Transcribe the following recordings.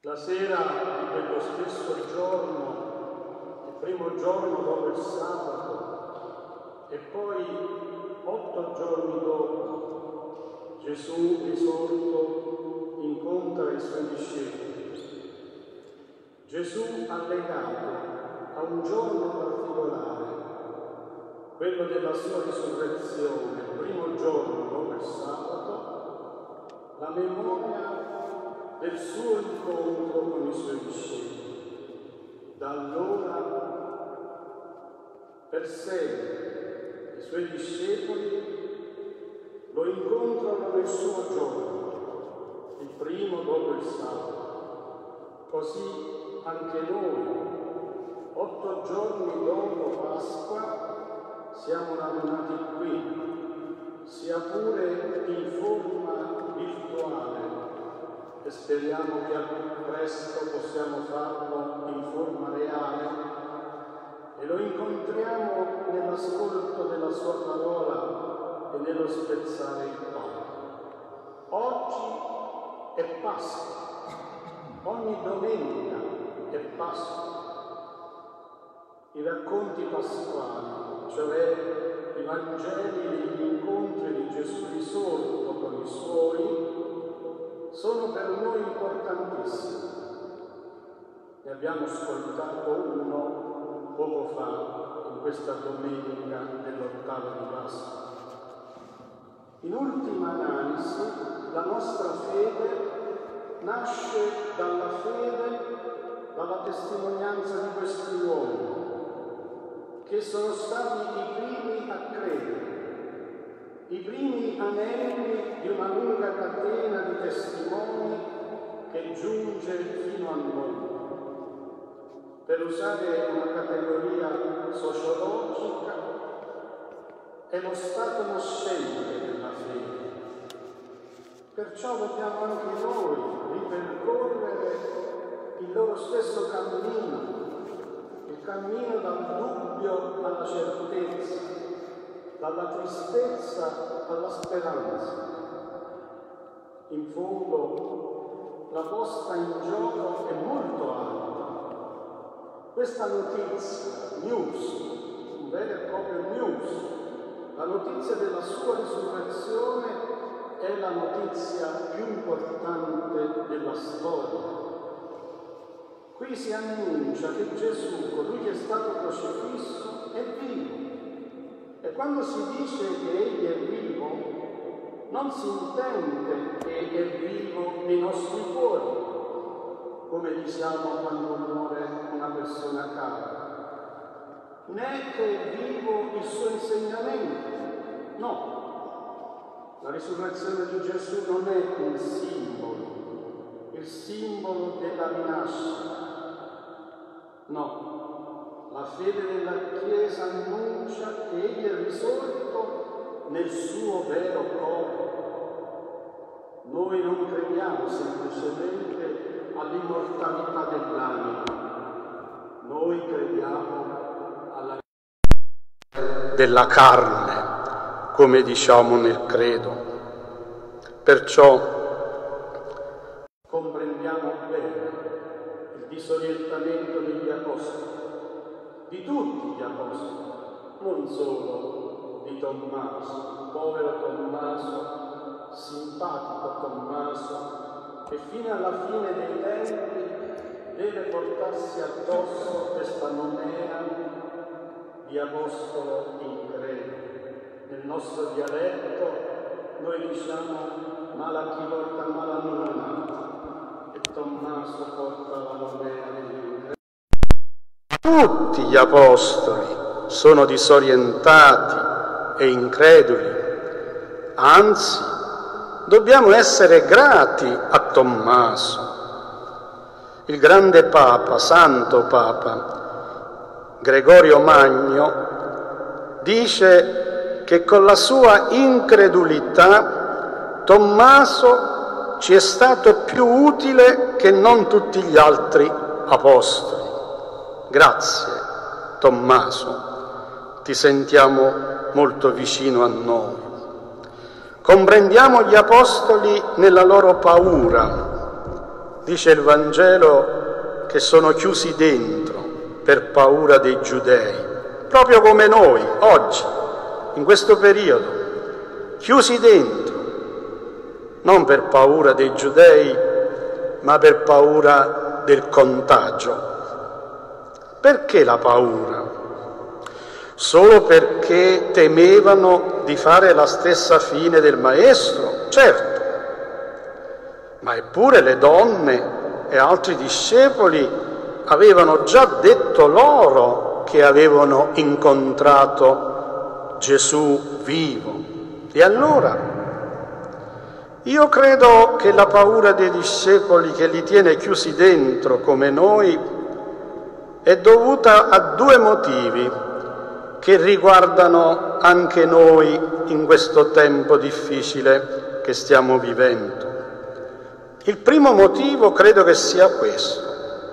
La sera di quello stesso giorno, il primo giorno dopo il sabato, e poi 8 giorni dopo, Gesù risorto incontra i suoi discepoli. Gesù ha legato a un giorno particolare, quello della sua risurrezione, il primo giorno dopo il sabato, la memoria del suo incontro con i suoi discepoli. Da allora, per sempre, i suoi discepoli lo incontrano nel suo giorno, il primo dopo il sabato. Così anche noi, 8 giorni dopo Pasqua, siamo radunati qui, sia pure in forma virtuale, e speriamo che al più presto possiamo farlo in forma reale, e lo incontriamo nell'ascolto della sua parola e nello spezzare il pane. Oggi è Pasqua, ogni domenica è Pasqua. I racconti pasquali, cioè i Vangeli degli incontri di Gesù risorto con i suoi, sono per noi importantissimi. Ne abbiamo ascoltato uno poco fa, in questa domenica dell'8ª di Pasqua. In ultima analisi, la nostra fede nasce dalla fede, dalla testimonianza di questi uomini, che sono stati i primi a credere, i primi anelli di una lunga catena di testimoni che giunge fino a noi. Per usare una categoria sociologica, è lo stato nascente della fede. Perciò dobbiamo anche noi ripercorrere il loro stesso cammino, il cammino dal dubbio alla certezza, dalla tristezza alla speranza. In fondo, la posta in gioco è molto alta. Questa notizia, news, un vero e proprio news, la notizia della sua risurrezione è la notizia più importante della storia. Qui si annuncia che Gesù, colui che è stato crocifisso, è vivo. E quando si dice che Egli è vivo, non si intende che è vivo nei nostri cuori, come diciamo quando muore una persona cara, né che è vivo il suo insegnamento. No, la risurrezione di Gesù non è un simbolo, il simbolo della rinascita. No, la fede della Chiesa annuncia che Egli è risorto nel suo vero corpo. Noi non crediamo semplicemente all'immortalità dell'anima, noi crediamo alla della carne, come diciamo nel credo. Perciò comprendiamo bene il disorientamento degli apostoli, di tutti gli apostoli, non solo di Tommaso, povero Tommaso, simpatico Tommaso, che fino alla fine dei tempi deve portarsi addosso questa nomea di apostolo incredulo. Nel nostro dialetto noi diciamo mala chi porta mala nonna, e Tommaso porta la nomea dell'incredulo. Tutti gli apostoli sono disorientati e increduli, anzi dobbiamo essere grati a Tommaso. Il grande Papa, Santo Papa Gregorio Magno, dice che con la sua incredulità Tommaso ci è stato più utile che non tutti gli altri apostoli. Grazie, Tommaso, ti sentiamo molto vicino a noi. Comprendiamo gli apostoli nella loro paura, Dice il Vangelo che sono chiusi dentro per paura dei giudei, proprio come noi oggi, in questo periodo, chiusi dentro, non per paura dei giudei, ma per paura del contagio. Perché la paura? Solo perché temevano di fare la stessa fine del Maestro? Certo, ma eppure le donne e altri discepoli avevano già detto loro che avevano incontrato Gesù vivo. E allora? Io credo che la paura dei discepoli che li tiene chiusi dentro come noi è dovuta a due motivi che riguardano anche noi in questo tempo difficile che stiamo vivendo. Il primo motivo credo che sia questo: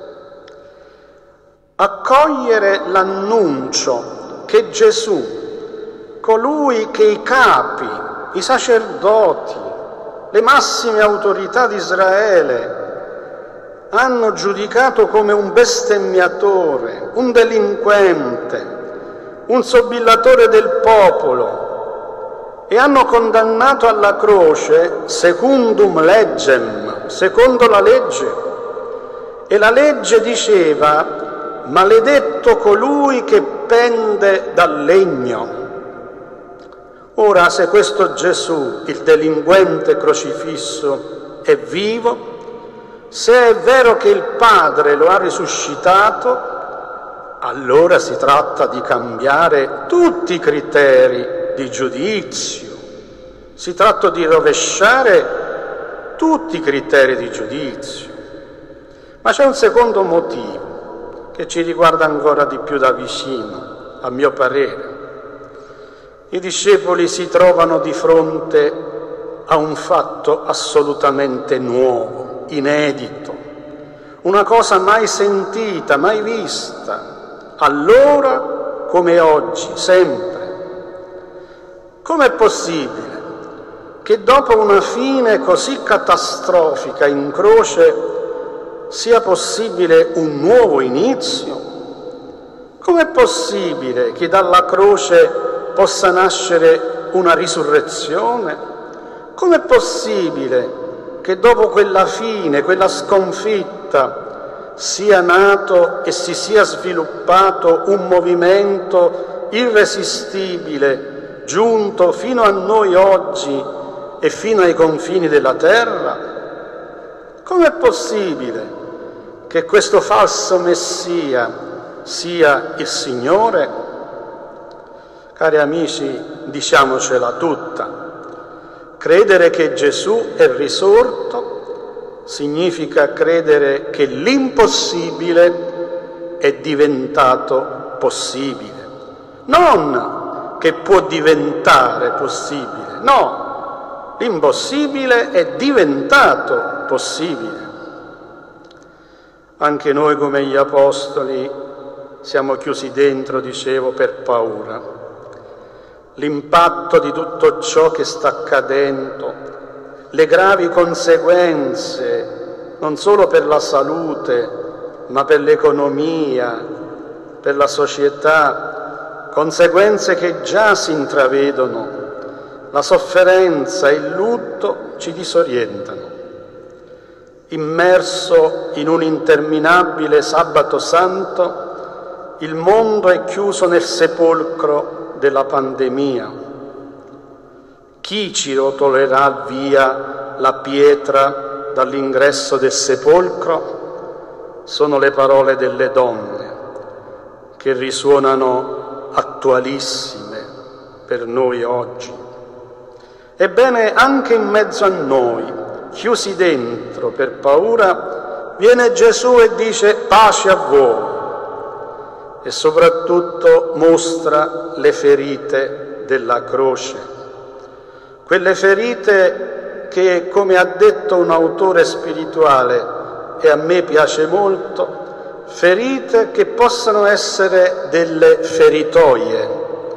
accogliere l'annuncio che Gesù, colui che i capi, i sacerdoti, le massime autorità di Israele hanno giudicato come un bestemmiatore, un delinquente, un sobillatore del popolo, e hanno condannato alla croce secundum legem, secondo la legge. E la legge diceva: maledetto colui che pende dal legno. Ora, se questo Gesù, il delinquente crocifisso, è vivo, se è vero che il Padre lo ha risuscitato, allora si tratta di cambiare tutti i criteri di giudizio, si tratta di rovesciare tutti i criteri di giudizio. Ma c'è un secondo motivo che ci riguarda ancora di più da vicino, a mio parere. I discepoli si trovano di fronte a un fatto assolutamente nuovo, inedito, una cosa mai sentita, mai vista, allora come oggi, sempre. Com'è possibile che dopo una fine così catastrofica in croce sia possibile un nuovo inizio? Com'è possibile che dalla croce possa nascere una risurrezione? Com'è possibile che dopo quella fine, quella sconfitta, sia nato e si sia sviluppato un movimento irresistibile, giunto fino a noi oggi e fino ai confini della terra? Com'è possibile che questo falso Messia sia il Signore? Cari amici, diciamocela tutta: credere che Gesù è risorto significa credere che l'impossibile è diventato possibile. Non che può diventare possibile, no, l'impossibile è diventato possibile. Anche noi come gli Apostoli siamo chiusi dentro, dicevo, per paura. L'impatto di tutto ciò che sta accadendo, le gravi conseguenze, non solo per la salute, ma per l'economia, per la società, conseguenze che già si intravedono, la sofferenza e il lutto ci disorientano. Immerso in un interminabile sabato santo, il mondo è chiuso nel sepolcro della pandemia. Chi ci rotolerà via la pietra dall'ingresso del sepolcro? Sono le parole delle donne che risuonano attualissime per noi oggi. Ebbene, anche in mezzo a noi, chiusi dentro per paura, viene Gesù e dice: pace a voi, e soprattutto mostra le ferite della croce, quelle ferite che, come ha detto un autore spirituale, e a me piace molto, ferite che possano essere delle feritoie,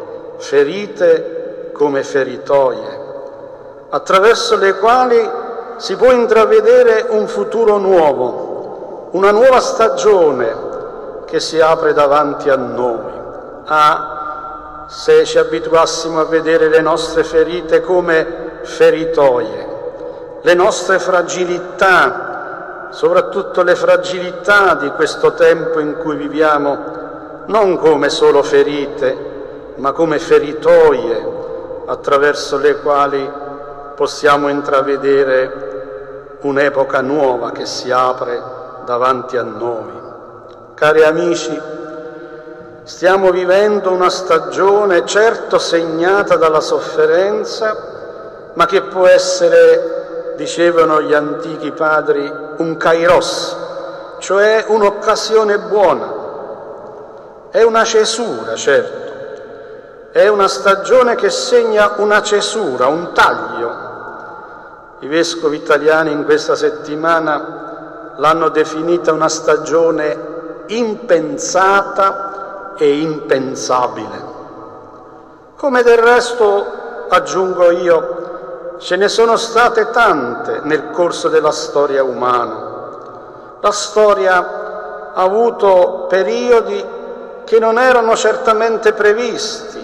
ferite come feritoie, attraverso le quali si può intravedere un futuro nuovo, una nuova stagione che si apre davanti a noi. Se ci abituassimo a vedere le nostre ferite come feritoie, le nostre fragilità, soprattutto le fragilità di questo tempo in cui viviamo, non come solo ferite, ma come feritoie attraverso le quali possiamo intravedere un'epoca nuova che si apre davanti a noi. Cari amici, stiamo vivendo una stagione certo segnata dalla sofferenza, ma che può essere, dicevano gli antichi padri, un kairos, cioè un'occasione buona. È una cesura, certo, è una stagione che segna una cesura, un taglio. I vescovi italiani in questa settimana l'hanno definita una stagione impensata e impensabile. Come del resto, aggiungo io, ce ne sono state tante nel corso della storia umana. La storia ha avuto periodi che non erano certamente previsti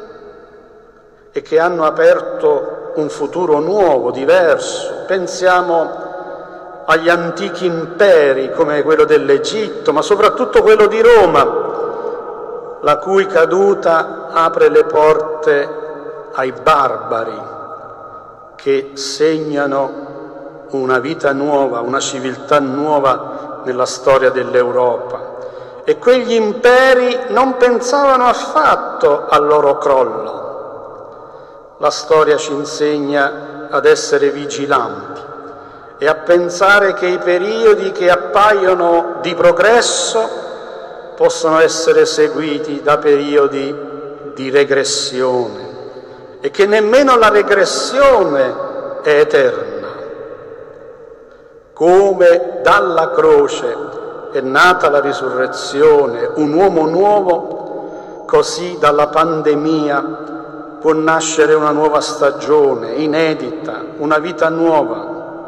e che hanno aperto un futuro nuovo, diverso. Pensiamo agli antichi imperi come quello dell'Egitto, ma soprattutto quello di Roma, la cui caduta apre le porte ai barbari che segnano una vita nuova, una civiltà nuova nella storia dell'Europa. E quegli imperi non pensavano affatto al loro crollo. La storia ci insegna ad essere vigilanti e a pensare che i periodi che appaiono di progresso possono essere seguiti da periodi di regressione e che nemmeno la regressione è eterna. Come dalla croce è nata la risurrezione, un uomo nuovo, così dalla pandemia può nascere una nuova stagione, inedita, una vita nuova.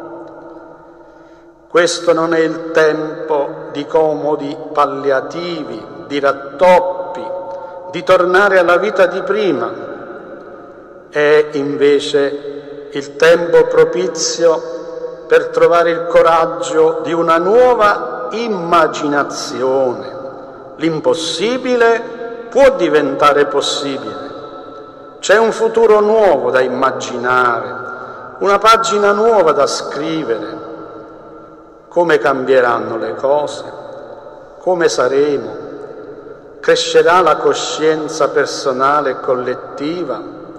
Questo non è il tempo di comodi palliativi, di rattoppi, di tornare alla vita di prima. È invece il tempo propizio per trovare il coraggio di una nuova immaginazione. L'impossibile può diventare possibile. C'è un futuro nuovo da immaginare, una pagina nuova da scrivere. Come cambieranno le cose? Come saremo? Crescerà la coscienza personale e collettiva?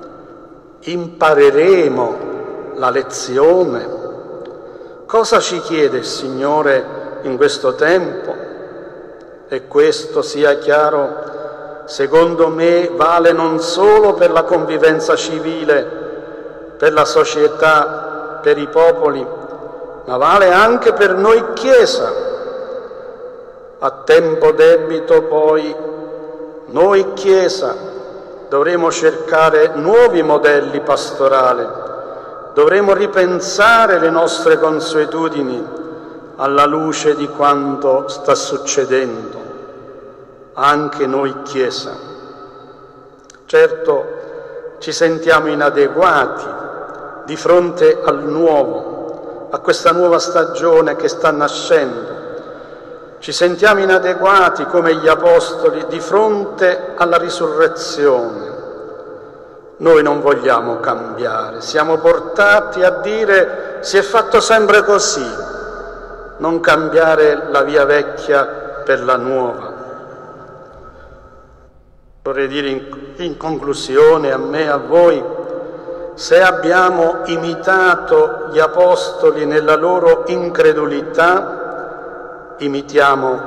Impareremo la lezione? Cosa ci chiede il Signore in questo tempo? E questo, sia chiaro, secondo me vale non solo per la convivenza civile, per la società, per i popoli, ma vale anche per noi Chiesa. A tempo debito poi noi Chiesa dovremo cercare nuovi modelli pastorali, dovremo ripensare le nostre consuetudini alla luce di quanto sta succedendo. Anche noi Chiesa. Certo, ci sentiamo inadeguati di fronte al nuovo, a questa nuova stagione che sta nascendo. Ci sentiamo inadeguati come gli Apostoli di fronte alla risurrezione. Noi non vogliamo cambiare, siamo portati a dire si è fatto sempre così, non cambiare la via vecchia per la nuova. Vorrei dire in conclusione a me e a voi, se abbiamo imitato gli Apostoli nella loro incredulità, imitiamo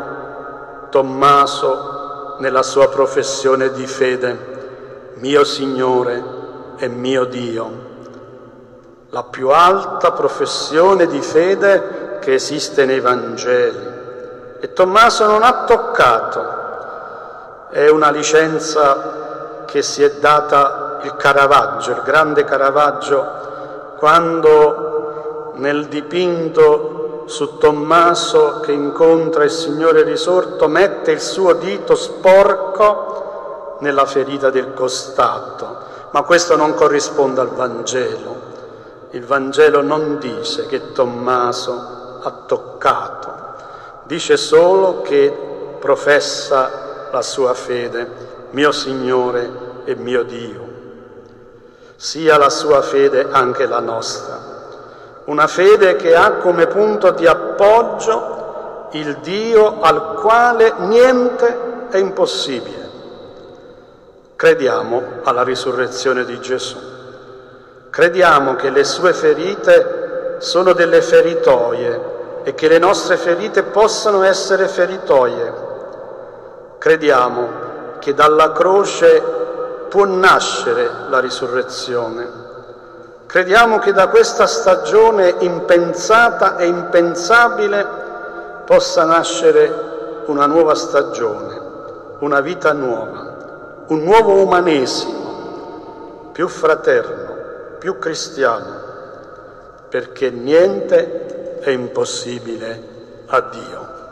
Tommaso nella sua professione di fede, mio Signore e mio Dio. La più alta professione di fede che esiste nei Vangeli. E Tommaso non ha toccato. È una licenza che si è data il Caravaggio, il grande Caravaggio, quando nel dipinto su Tommaso che incontra il Signore risorto, mette il suo dito sporco nella ferita del costato, ma questo non corrisponde al Vangelo. Il Vangelo non dice che Tommaso ha toccato, dice solo che professa la sua fede, mio Signore e mio Dio. Sia la sua fede anche la nostra, una fede che ha come punto di appoggio il Dio al quale niente è impossibile. Crediamo alla risurrezione di Gesù, crediamo che le sue ferite sono delle feritoie e che le nostre ferite possano essere feritoie. Crediamo che dalla croce può nascere la risurrezione. Crediamo che da questa stagione impensata e impensabile possa nascere una nuova stagione, una vita nuova, un nuovo umanesimo, più fraterno, più cristiano, perché niente è impossibile a Dio.